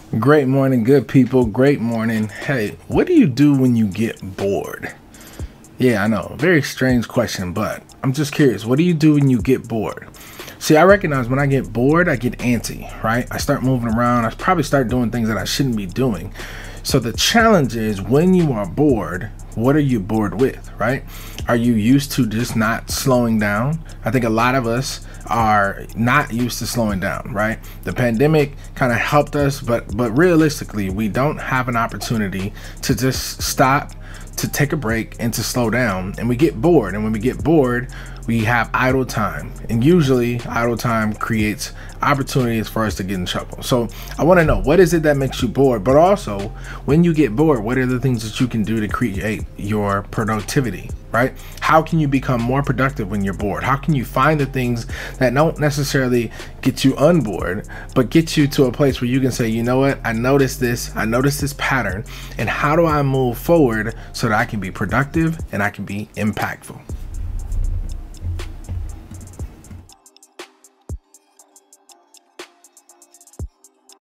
Great morning, good people. Great morning. Hey, what do you do when you get bored? Yeah, I know. Very strange question, but I'm just curious. What do you do when you get bored? See, I recognize when I get bored, I get antsy, right? I start moving around. I probably start doing things that I shouldn't be doing. So the challenge is when you are bored, what are you bored with, right? Are you used to just not slowing down? I think a lot of us are not used to slowing down, right? The pandemic kind of helped us, but realistically, we don't have an opportunity to just stop, to take a break, and to slow down. And we get bored. And when we get bored, we have idle time. And usually idle time creates opportunities for us to get in trouble. So I want to know, what is it that makes you bored? But also, when you get bored, what are the things that you can do to create your productivity, right? How can you become more productive when you're bored? How can you find the things that don't necessarily get you unbored, but get you to a place where you can say, you know what, I noticed this pattern, and how do I move forward so that I can be productive and I can be impactful?